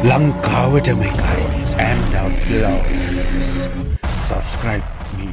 ලංකාවටම එකයි and uploads subscribe me.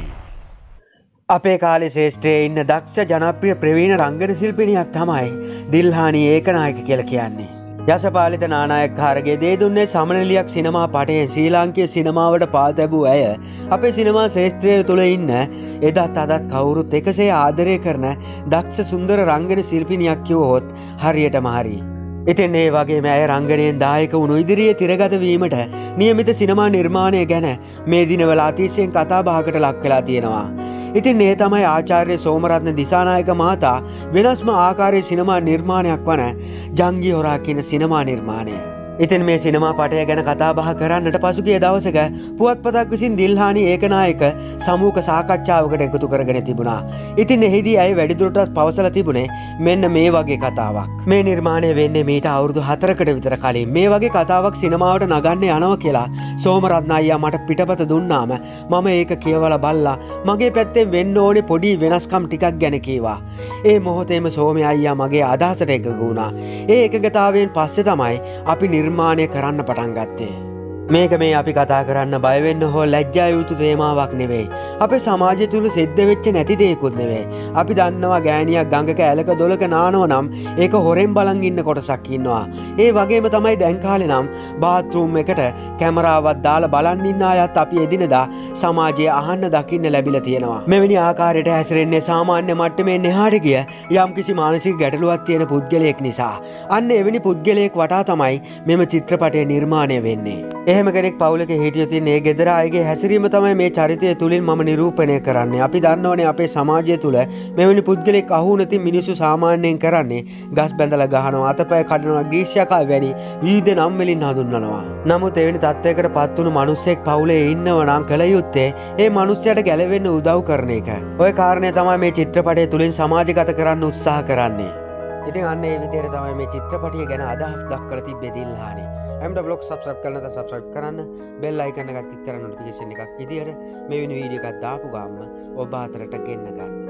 අපේ කාලේ ශේෂ්ත්‍රයේ ඉන්න දක්ෂ ජනප්‍රිය ප්‍රවීණ රංගන ශිල්පිනියක් තමයි දිල්හානි ඒකනායක කියලා කියන්නේ. යසපාලිත නානායක්කාරගේ දේ දුන්නේ සමනලියක් සිනමා පටයෙන් ශ්‍රී ලාංකීය සිනමාවට පා තැබූ ඇය අපේ සිනමා ශේෂ්ත්‍රය තුළ ඉන්න එදත් අදත් කවුරුත් එකසේ ආදරය කරන දක්ෂ සුන්දර රංගන ශිල්පිනියක් කිව්වොත් හරියටම හරි. ඉතින් ඒ වගේම ඇය රංගනයෙන් දායක වුණු ඉදිරියේ තිරගත වීමට නියමිත සිනමා නිර්මාණය ගැන මේ දිනවල අතිශයින් කතා බහකට ලක් වෙලා තියෙනවා. ඉතින් ඒ තමයි ආචාර්ය සෝමරත්න දිසානායක මහතා වෙනස්ම ආකාරයේ සිනමා නිර්මාණයක් වන ජංගී හොරා කියන සිනමා නිර්මාණය. ඉතින් මේ සිනමා පටය ගැන කතා බහ කරන්නට පසුගිය දවසක පුවත්පතක් විසින් දිල්හානි ඒකනායක සමූහ සාකච්ඡාවකට එකතු කරගෙන තිබුණා. ඉතින් එහිදී ඇය වැඩිදුරටත් පවසලා තිබුණේ මෙන්න මේ වගේ කතාවක්. මේ නිර්මාණය වෙන්නේ මීට අවුරුදු 4කට විතර කලින්. මේ වගේ කතාවක් සිනමාවට නගන්න යනවා කියලා සෝමරත්න අයියා මට පිටපත දුන්නාම මම ඒක කියවලා බලලා මගේ පැත්තෙන් වෙන්න ඕනේ පොඩි වෙනස්කම් ටිකක් ගැන කීවා. ඒ මොහොතේම සෝමේ අයියා මගේ අදහසට එකඟ වුණා. ඒ එකඟතාවයෙන් පස්සේ තමයි අපි නිර්මාණය කරන්න පටන් ගත්තේ. මේක මේ අපි කතා කරන්න බය වෙන්න හෝ ලැජ්ජා යුතු තේමාවක් නෙවෙයි. අපේ සමාජය තුල සිද්ධ වෙච්ච නැති දෙයක්ුත් නෙවෙයි. අපි දන්නවා ගෑණියක් ගඟක ඇලක දොලක නානව නම් ඒක හොරෙන් බලන් ඉන්න කොටසක් ඉන්නවා. ඒ වගේම තමයි දැන් කාලේ නම් බාත් รู ම් එකට කැමරාවක් දාලා බලන් ඉන්න අයත් අපි එදිනදා සමාජයේ අහන්න දකින්න ලැබිලා තියෙනවා. මෙවැනි ආකාරයට හැසිරෙන්නේ සාමාන්‍ය මට්ටමේ එහාට ගිය යම්කිසි මානසික ගැටලුවක් තියෙන පුද්ගලයෙක් නිසා. අන්න එවැනි පුද්ගලයෙක් වටා තමයි මෙම චිත්‍රපටය නිර්මාණය වෙන්නේ. එහෙම කෙනෙක් පවුලක හිටියොත් ඉන්නේ ඒ ගෙදර අයගේ හැසිරීම තමයි මේ චරිතය තුලින් මම නිරූපණය කරන්නේ. අපි දන්නවනේ අපේ සමාජය තුල මෙවැනි පුද්ගලෙක් අහු නැති මිනිස්සු සාමාන්‍යයෙන් කරන්නේ ගස් බැඳලා ගහනවා, අතපය කඩනවා, ග්‍රීෂ්‍යකා වැනි විවිධ නම් වලින් හඳුන්වනවා. නමුත් එවැනි තත්ත්වයකට පත් වුණු මිනිස්සෙක් පවුලේ ඉන්නව නම් කල යුත්තේ ඒ මිනිස්සයාට ගැලවෙන්න උදව් කරන එක. ওই කාරණේ තමයි මේ චිත්‍රපටය තුලින් සමාජගත කරන්න උත්සාහ කරන්නේ. ඉතින් අන්න ඒ විදිහට තමයි මේ චිත්‍රපටිය ගැන අදහස් දක්වලා තිබ්බේ දිල්හානි. MW vlog subscribe කරන්න නැත්නම් subscribe කරන්න, bell icon එකත් click කරන්න notification එකක් විදියට මේ වෙන වීඩියෝ එකක් දාපු ගාම ඔබ අතරට ගෙන්න ගන්න.